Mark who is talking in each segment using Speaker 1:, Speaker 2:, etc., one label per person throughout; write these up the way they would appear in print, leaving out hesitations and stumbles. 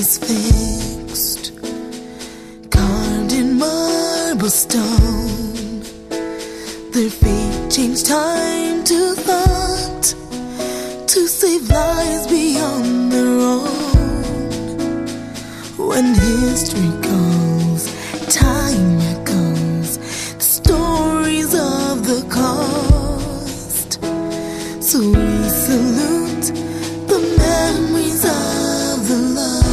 Speaker 1: is fixed, carved in marble stone. Their fate changed time to thought, to save lives beyond their own. When history calls, time echoes the stories of the cost. So we salute the memories of the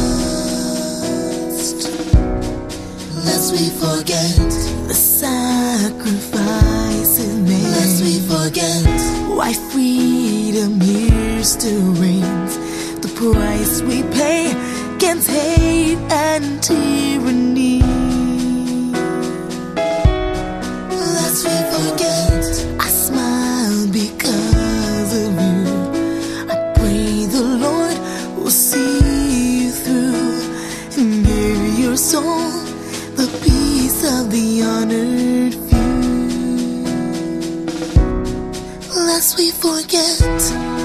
Speaker 1: lost. Lest we forget the sacrifices made, lest we forget why freedom here still reigns, the price we pay against hate and tyranny. Lest we forget, I smile because of you. I pray the Lord will see you through and give your soul the peace of the honored few. Lest we forget.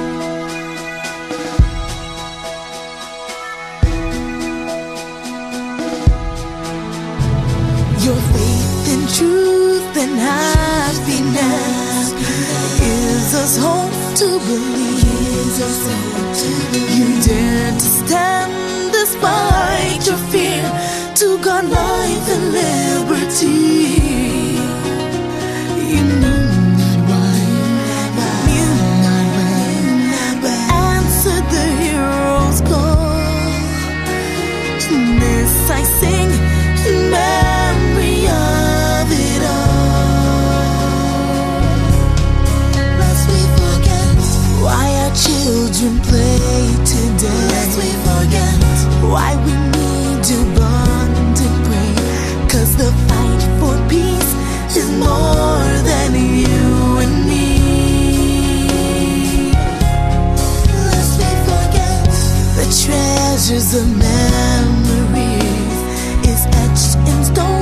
Speaker 1: Your faith in truth and happiness gives us hope to believe. You dare to stand despite your fear, to guard life and liberty. You knew not why, but answered the hero's call. This I sing in memory of it all. Lest we forget why our children play today. Lest we forget why we need to bond and pray. 'Cause the fight for peace is more than you and me. Lest we forget the treasures of memories is etched in stone.